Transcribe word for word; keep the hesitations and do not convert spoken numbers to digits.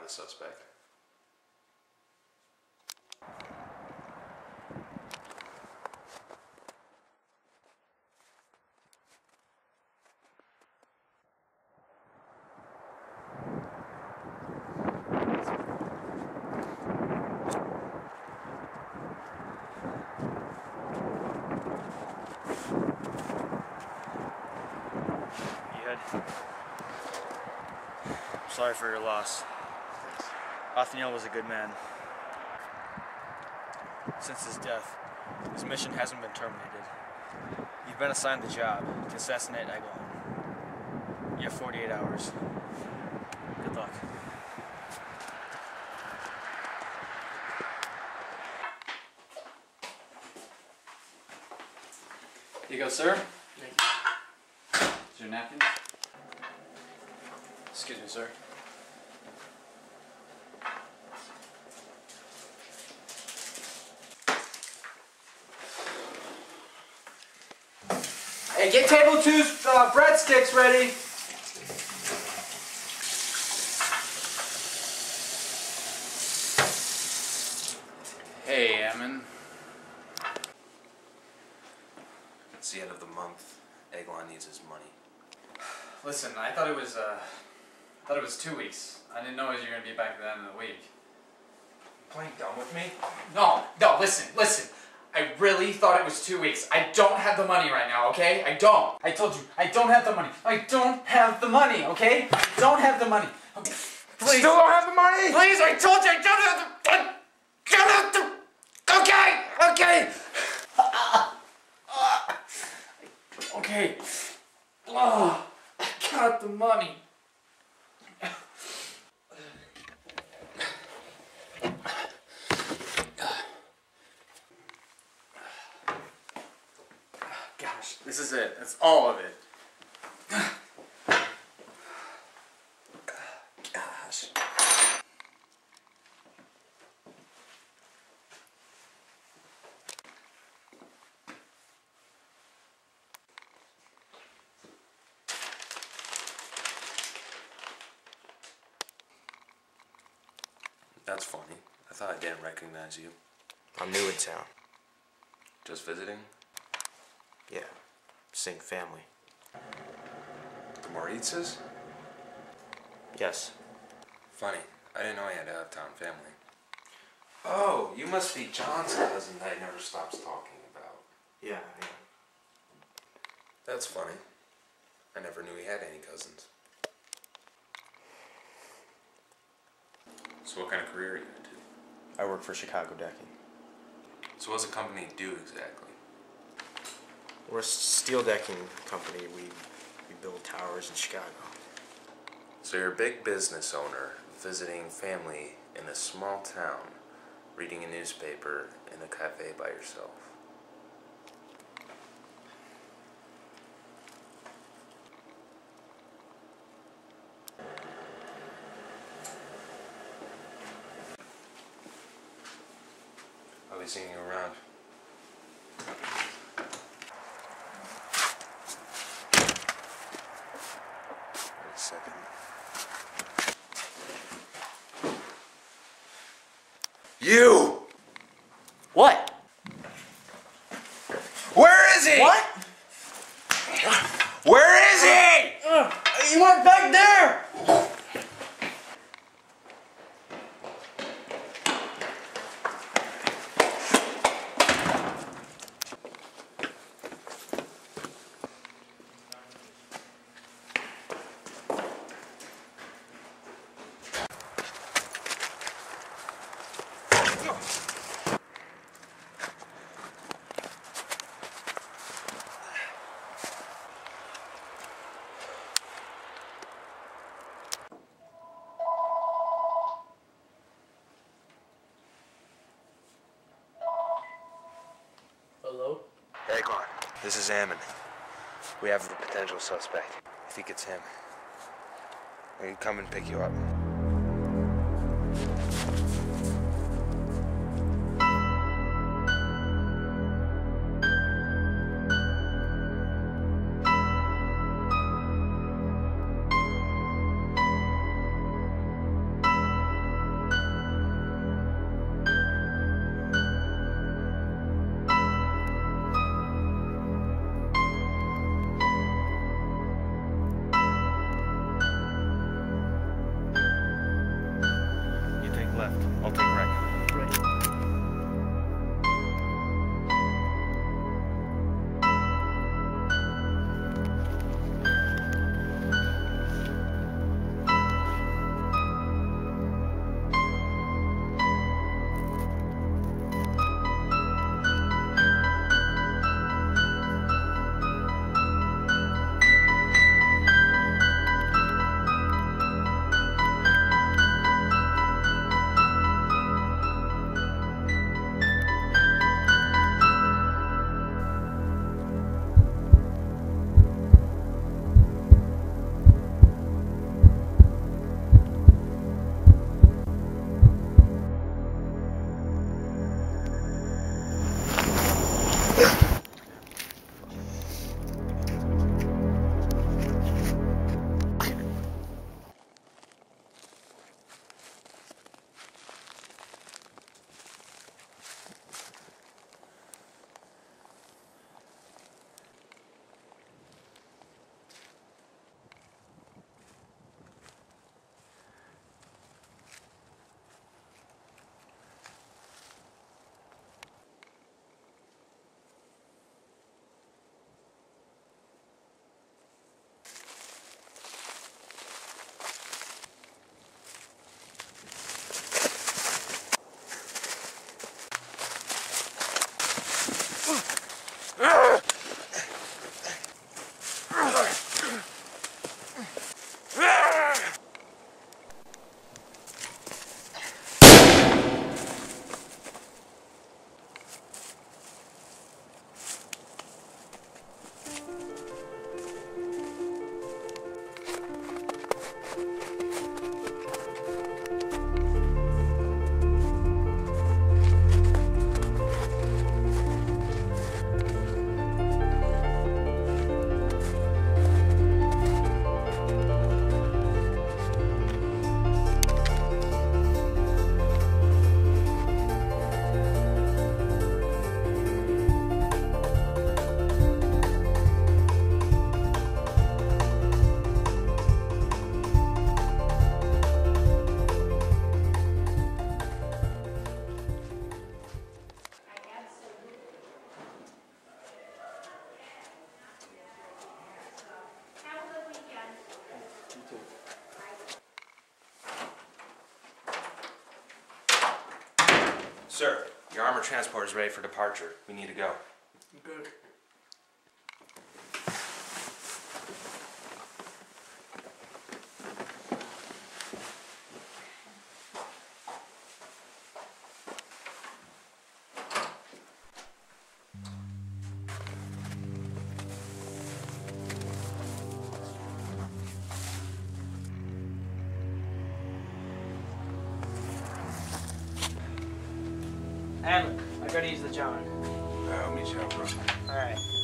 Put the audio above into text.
the suspect. I'm sorry for your loss. Othniel was a good man. Since his death, his mission hasn't been terminated. You've been assigned the job to assassinate Eglon. You have forty-eight hours. Good luck. Here you go, sir. Thank you. Is your napkins? Excuse me, sir. Hey, get table two's uh, breadsticks ready. Hey, Ammon. It's the end of the month. Eglon needs his money. Listen, I thought it was uh, I thought it was two weeks. I didn't know you were gonna be back at the end of the week. Playing dumb with me? No, no, listen, listen. I really thought it was two weeks. I don't have the money right now, okay? I don't. I told you, I don't have the money. I don't have the money, okay? I don't have the money. Okay. Please. Still don't have the money? Please, I told you I don't have the... I don't have the... Okay, okay. Okay. Oh, I got the money. Gosh, this is it. That's all of it. Gosh. That's funny. I thought I didn't recognize you. I'm new in town. Just visiting? Yeah, same family. The Moritzes? Yes. Funny. I didn't know he had a out-of-town family. Oh, you must be John's cousin that he never stops talking about. Yeah, yeah. That's funny. I never knew he had any cousins. So what kind of career are you into? I work for Chicago Decking. So what does the company do exactly? We're a steel decking company. We, we build towers in Chicago. So you're a big business owner, visiting family in a small town, reading a newspaper in a cafe by yourself. I'll be seeing you around. Wait a second. You! What? Where is he? What? Where is he? Uh, he went back there! Hello? Eglon, this is Ammon. We have the potential suspect. I think it's him. I can come and pick you up. Sir, your armored transport is ready for departure. We need to go. Good. Adler, I gotta use the John. I'll meet you out, bro. Alright.